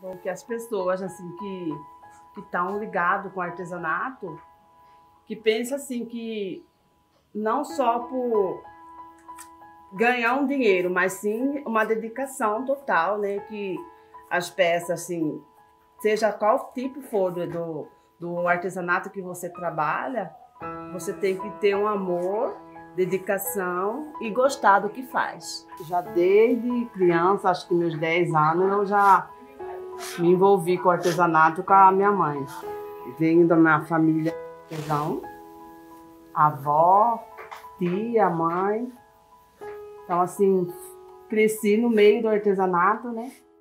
Bom, que as pessoas assim que estão ligadas com artesanato, que pensam assim que não só por ganhar um dinheiro, mas sim uma dedicação total, né? Que as peças, assim, seja qual tipo for do artesanato que você trabalha, você tem que ter um amor, dedicação e gostar do que faz. Já desde criança, acho que meus 10 anos, eu já me envolvi com artesanato com a minha mãe. Venho da minha família artesão, avó, tia, mãe. Então, assim, cresci no meio do artesanato, né?